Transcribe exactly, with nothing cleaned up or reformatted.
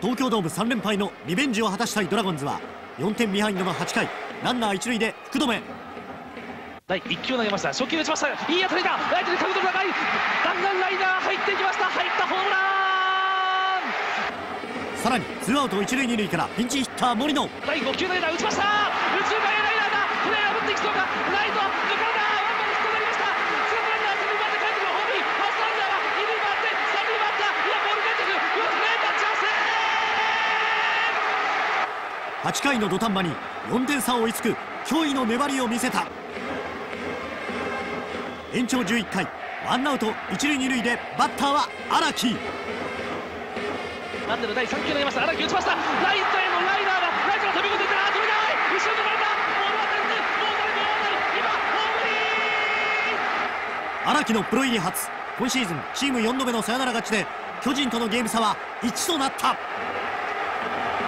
東京ドームさん連敗のリベンジを果たしたいドラゴンズはよんてんビハインドのはちかい、ランナー一塁で福留。 第いっきゅう投げました。初球打ちました。いい当たりだ。ライトに角度高い。弾丸ライナー入っていきました。入ったホームラン。 さらにツーアウト一塁二塁からピンチヒッター森野。 だいご球投げた。打ちました。右中間へライナーだ。これ破っていきそうか。ライト抜かれた。ワンバウンドヒットになりました。ツーアウトランナー三塁回ってくる。ホームイン。ファーストランナーは二塁回って三塁回った。いやボール返ってくる。うわスレータッチアウト。 はちかいの土壇場によんてん差を追いつく驚異の粘りを見せた。延長じゅういっかい、ワンアウト一塁二塁でバッターは荒木。 ランナーのだいさん球投げました。荒木打ちました。ライトへのライナーがライトが飛び込んでいった。取れない。後ろ取られた。ボールは全然ボールはボール。今ホームイン。 荒木のプロ入り初、今シーズンチームよんどめのサヨナラ勝ちで巨人とのゲーム差はいちとなった。